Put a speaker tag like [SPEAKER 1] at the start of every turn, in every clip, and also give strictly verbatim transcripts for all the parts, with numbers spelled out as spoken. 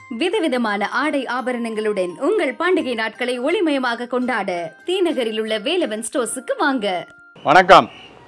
[SPEAKER 1] விதவிதமான ஆடை ஆபரணங்களுடன் உங்கள் பண்டிகை நாட்களை ஒளிமயமாக கொண்டாட தீநகரில் உள்ள வேலவன் ஸ்டோர்ஸுக்கு வாங்க.
[SPEAKER 2] வணக்கம்.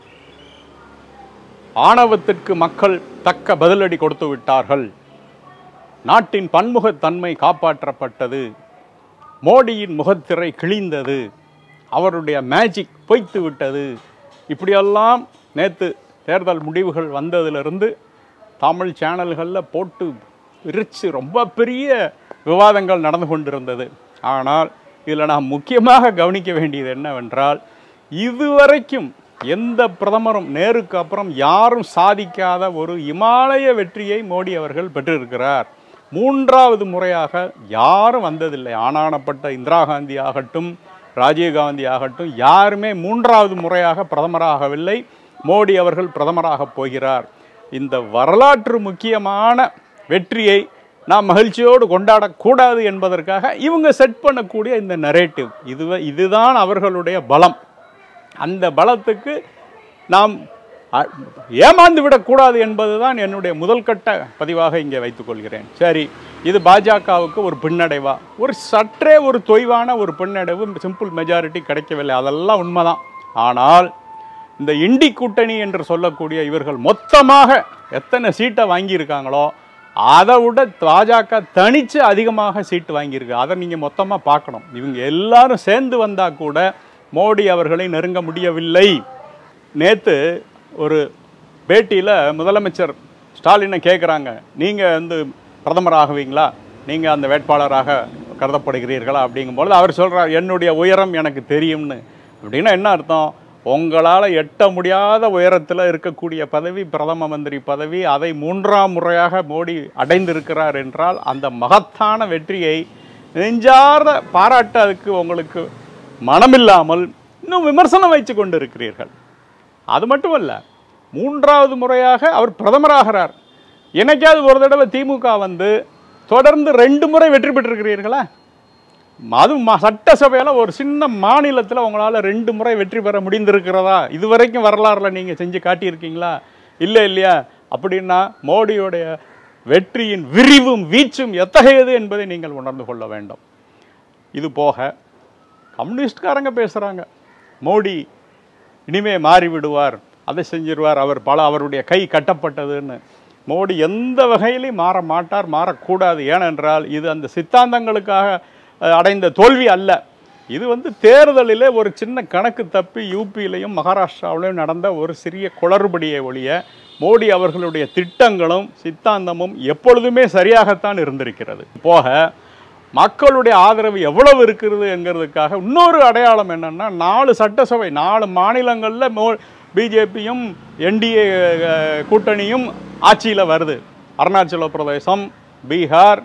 [SPEAKER 2] ஆணவத்திற்கு மக்கள் தக்க பதிலடி கொடுத்து விட்டார்கள். நாட்டின் பன்முகத்தன்மை காப்பாற்றப்பட்டது. மோடியின் முகத்திரை கிழிந்தது. அவருடைய மேஜிக் பொய்த்து விட்டது. இப்படியெல்லாம் நேற்று தேர்தல் முடிவுகள் வந்ததிலிருந்து தமிழ் சேனல்களில் போட்டு விரிச்சு ரொம்ப பெரிய விவாதங்கள் நடந்து கொண்டிருந்தது. ஆனால் இதில் நாம் முக்கியமாக கவனிக்க வேண்டியது என்னவென்றால், இதுவரைக்கும் எந்த பிரதமரும் நேருக்கு அப்புறம் யாரும் சாதிக்காத ஒரு இமாலய வெற்றியை மோடி அவர்கள் பெற்றிருக்கிறார். மூன்றாவது முறையாக யாரும் வந்ததில்லை. ஆனானப்பட்ட இந்திரா காந்தி ஆகட்டும், ராஜீவ்காந்தி ஆகட்டும், யாருமே மூன்றாவது முறையாக பிரதமராகவில்லை. மோடி அவர்கள் பிரதமராக போகிறார். இந்த வரலாற்று முக்கியமான வெற்றியை நாம் மகிழ்ச்சியோடு கொண்டாடக்கூடாது என்பதற்காக இவங்க செட் பண்ணக்கூடிய இந்த நரேட்டிவ், இது இதுதான் அவர்களுடைய பலம். அந்த பலத்துக்கு நாம் ஏமாந்து விடக்கூடாது என்பதுதான் என்னுடைய முதல் கட்ட பதிவாக இங்கே வைத்துக்கொள்கிறேன். சரி, இது பாஜகவுக்கு ஒரு பின்னடைவா? ஒரு சற்றே ஒரு தொய்வான ஒரு பின்னடைவு, சிம்பிள் மெஜாரிட்டி கிடைக்கவில்லை, அதெல்லாம் உண்மைதான். ஆனால் இந்த இண்டி கூட்டணி என்று சொல்லக்கூடிய இவர்கள் மொத்தமாக எத்தனை சீட்டை வாங்கியிருக்காங்களோ அதை விட பாஜக தனித்து அதிகமாக சீட்டு வாங்கியிருக்கு. அதை நீங்கள் மொத்தமாக பார்க்கணும். இவங்க எல்லாரும் சேர்ந்து வந்தால் கூட மோடி அவர்களை நெருங்க முடியவில்லை. நேற்று ஒரு பேட்டியில் முதலமைச்சர் ஸ்டாலினை கேட்குறாங்க, நீங்கள் வந்து பிரதமர் ஆகுவீங்களா, நீங்கள் அந்த வேட்பாளராக கருதப்படுகிறீர்களா அப்படிங்கும்போது அவர் சொல்கிறார், என்னுடைய உயரம் எனக்கு தெரியும்னு. அப்படின்னா என்ன அர்த்தம்? உங்களால் எட்ட முடியாத உயரத்தில் இருக்கக்கூடிய பதவி பிரதம மந்திரி பதவி, அதை மூன்றாம் முறையாக மோடி அடைந்திருக்கிறார் என்றால் அந்த மகத்தான வெற்றியை நெஞ்சார்ந்த பாராட்ட அதுக்கு உங்களுக்கு மனமில்லாமல் இன்னும் விமர்சனம் வைத்து கொண்டு இருக்கிறீர்கள். அது மட்டுமல்ல, மூன்றாவது முறையாக அவர் பிரதமராகிறார். என்னைக்காவது ஒரு தடவை திமுக வந்து தொடர்ந்து ரெண்டு முறை வெற்றி பெற்றிருக்கிறீர்களா? அதுவும் சட்டசபையில் ஒரு சின்ன மாநிலத்தில் உங்களால் ரெண்டு முறை வெற்றி பெற முடிந்திருக்கிறதா? இதுவரைக்கும் வரலாறுல நீங்கள் செஞ்சு காட்டியிருக்கீங்களா? இல்லை இல்லையா? அப்படின்னா மோடியோடைய வெற்றியின் விரிவும் வீச்சும் எத்தகையது என்பதை நீங்கள் உணர்ந்து கொள்ள வேண்டும். இது போக கம்யூனிஸ்ட்காரங்க பேசுகிறாங்க, மோடி இனிமே மாறிவிடுவார், அதை செஞ்சிருவார், அவர் பல அவருடைய கை கட்டப்பட்டதுன்னு. மோடி எந்த வகையிலையும் மாற மாட்டார், மாறக்கூடாது. ஏனென்றால் இது அந்த சித்தாந்தங்களுக்காக அடைந்த தோல்வி அல்ல. இது வந்து தேர்தலிலே ஒரு சின்ன கணக்கு தப்பி யூபியிலையும் மகாராஷ்டிராவிலையும் நடந்த ஒரு சிறிய குளறுபடியை ஒழிய மோடி அவர்களுடைய திட்டங்களும் சித்தாந்தமும் எப்பொழுதுமே சரியாகத்தான் இருந்திருக்கிறது. போக மக்களுடைய ஆதரவு எவ்வளவு இருக்கிறது என்கிறதுக்காக இன்னொரு அடையாளம் என்னென்னா, நாலு சட்டசபை நாலு மாநிலங்களில் மோ பிஜேபியும் என்டிஏ கூட்டணியும் ஆட்சியில் வருது. அருணாச்சல பிரதேசம், பீகார்,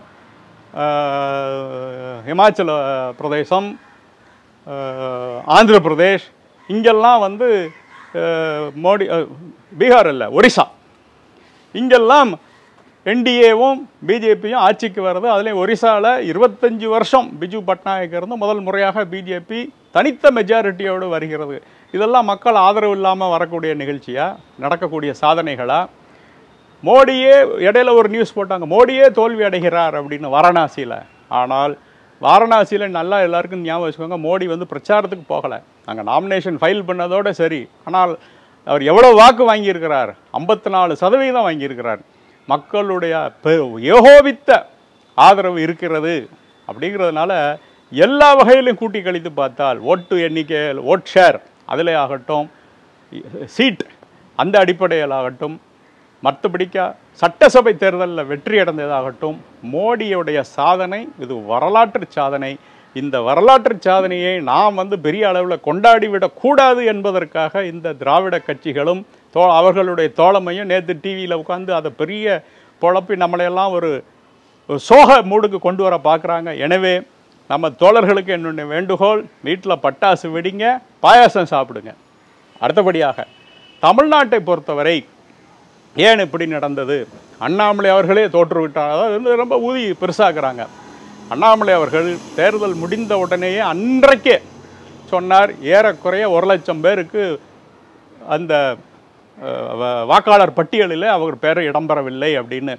[SPEAKER 2] ஹிமாச்சல பிரதேசம், ஆந்திர பிரதேஷ், இங்கெல்லாம் வந்து மோடி, பீகார் இல்லை ஒரிசா, இங்கெல்லாம் என்டிஏவும் பிஜேபியும் ஆட்சிக்கு வருது. அதுலேயும் ஒரிசாவில் இருபத்தஞ்சி வருஷம் பிஜு பட்நாயக் இருந்து முதல் முறையாக பிஜேபி தனித்த மெஜாரிட்டியோடு வருகிறது. இதெல்லாம் மக்கள் ஆதரவு இல்லாமல் வரக்கூடிய நிகழ்ச்சியா, நடக்கக்கூடிய சாதனைகளா? மோடியே இடையில ஒரு நியூஸ் போட்டாங்க, மோடியே தோல்வி அடைகிறார் அப்படின்னு வாரணாசியில். ஆனால் வாரணாசியில் நல்லா எல்லாருக்கும் ஞாபகம் வச்சுக்கோங்க, மோடி வந்து பிரச்சாரத்துக்கு போகலை. அங்கே நாமினேஷன் ஃபைல் பண்ணதோடு சரி. ஆனால் அவர் எவ்வளோ வாக்கு வாங்கியிருக்கிறார்? ஐம்பத்தி நாலு சதவீதம் வாங்கியிருக்கிறார். மக்களுடைய ஏகோபித்த ஆதரவு இருக்கிறது. அப்படிங்கிறதுனால எல்லா வகையிலும் கூட்டி கழித்து பார்த்தால், ஓட்டு எண்ணிக்கை, ஓட் ஷேர் அதில் ஆகட்டும், சீட் அந்த அடிப்படையில் ஆகட்டும், மற்றபடிக்க சட்டசபை தேர்தலில் வெற்றி அடைந்ததாகட்டும், மோடியுடைய சாதனை இது வரலாற்று சாதனை. இந்த வரலாற்று சாதனையை நாம் வந்து பெரிய அளவில் கொண்டாடிவிடக்கூடாது என்பதற்காக இந்த திராவிட கட்சிகளும் தோ அவர்களுடைய தோழமையும் நேற்று டிவியில் உட்காந்து அதை பெரிய பொழப்பி நம்மளையெல்லாம் ஒரு சோக மூடுக்கு கொண்டு வர பார்க்குறாங்க. எனவே நம்ம தோழர்களுக்கு என்னுடைய வேண்டுகோள், வீட்டில் பட்டாசு வெடிங்க, பாயாசம் சாப்பிடுங்க. அடுத்தபடியாக தமிழ்நாட்டை பொறுத்தவரை ஏன் இப்படி நடந்தது? அண்ணாமலை அவர்களே தோற்றுவிட்டார். அதாவது ரொம்ப ஊதி பெருசாக்குறாங்க. அண்ணாமலை அவர்கள் தேர்தல் முடிந்த உடனேயே அன்றைக்கே சொன்னார், ஏறக்குறைய ஒரு லட்சம் பேருக்கு அந்த வாக்காளர் பட்டியலில் அவர் பேரை இடம்பெறவில்லை அப்படின்னு.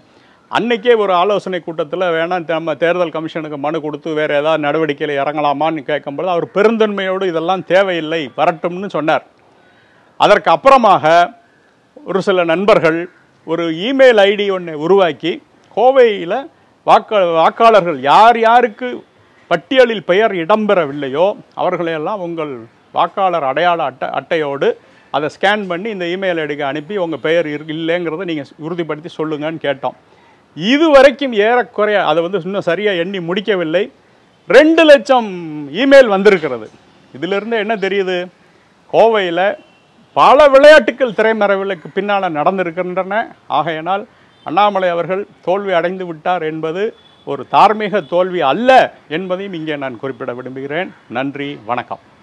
[SPEAKER 2] அன்னைக்கே ஒரு ஆலோசனை கூட்டத்தில் வேணாம் நம்ம தேர்தல் கமிஷனுக்கு மனு கொடுத்து வேறு ஏதாவது நடவடிக்கையில் இறங்கலாமான்னு கேட்கும்போது அவர் பெருந்தன்மையோடு இதெல்லாம் தேவையில்லை வரட்டும்னு சொன்னார். அதற்கு அப்புறமாக ஒரு சில நண்பர்கள் ஒரு இமெயில் ஐடி ஒன்று உருவாக்கி கோவையில் வாக்க வாக்காளர்கள் யார் யாருக்கு பட்டியலில் பெயர் இடம்பெறவில்லையோ அவர்களையெல்லாம் உங்கள் வாக்காளர் அடையாள அட்டை அட்டையோடு அதை ஸ்கேன் பண்ணி இந்த இமெயில் ஐடிக்கு அனுப்பி உங்கள் பெயர் இல்லைங்கிறத நீங்கள் உறுதிப்படுத்தி சொல்லுங்கன்னு கேட்டோம். இது வரைக்கும் ஏறக்குறைய அதை வந்து இன்னும் சரியாக எண்ணி முடிக்கவில்லை. ரெண்டு லட்சம் இமெயில் வந்திருக்கிறது. இதிலிருந்து என்ன தெரியுது, கோவையில் பல விளையாட்டுக்கள் திரைமறைவுகளுக்கு பின்னால் நடந்திருக்கின்றன. ஆகையினால் அண்ணாமலை அவர்கள் தோல்வி அடைந்து விட்டார் என்பது ஒரு தார்மீக தோல்வி அல்ல என்பதையும் இங்கே நான் குறிப்பிட விரும்புகிறேன். நன்றி, வணக்கம்.